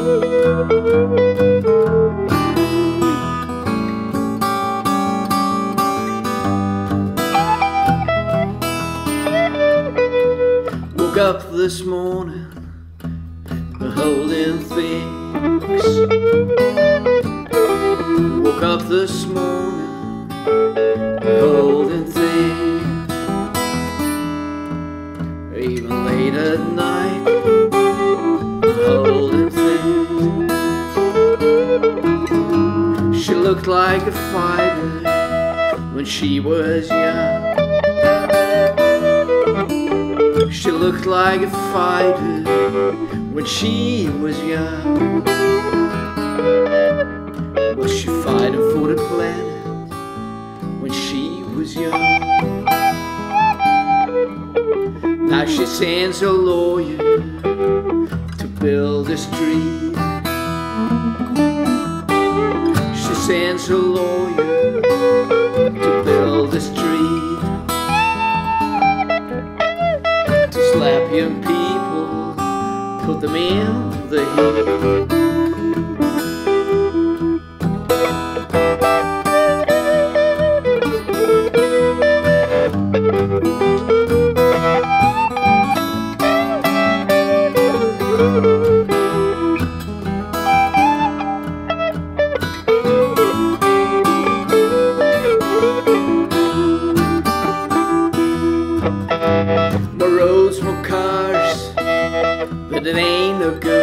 Woke up this morning holding things. Woke up this morning holding things. Even late at night holding things. She looked like a fighter when she was young. She looked like a fighter when she was young. Was she fighting for the planet when she was young? Now she sends a lawyer to build a street. She sends a lawyer to build a street. Slap young people, put them in the heat. More roads, more cars, but it ain't no good.